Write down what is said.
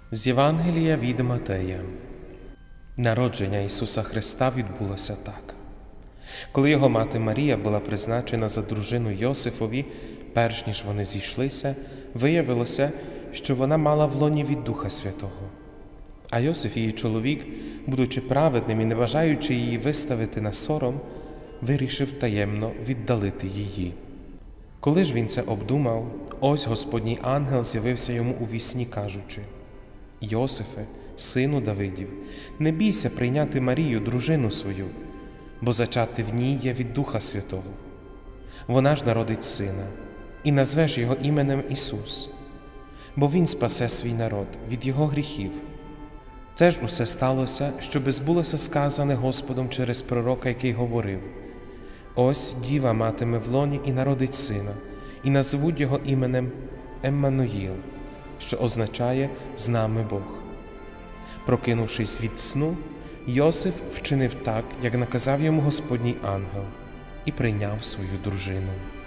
З Євангелія від Матея. Народження Ісуса Христа відбулося так. Коли його мати Марія була призначена за дружину Йосифові, перш ніж вони зійшлися, виявилося, що вона мала в лоні від Духа Святого. А Йосиф, її чоловік, будучи праведним і не бажаючи її виставити на сором, вирішив таємно віддалити її. Коли ж він це обдумав, ось Господній ангел з'явився йому у вісні, кажучи: «Йосифе, сину Давидів, не бійся прийняти Марію, дружину свою, бо зачати в ній є від Духа Святого. Вона ж народить сина, і назвеш його іменем Ісус, бо Він спасе свій народ від його гріхів». Це ж усе сталося, щоби збулося сказане Господом через пророка, який говорив: «Ось діва матиме в лоні і народить сина, і назвуть його іменем Еммануїл», що означає «з нами Бог». Прокинувшись від сну, Йосиф вчинив так, як наказав йому Господній ангел, і прийняв свою дружину.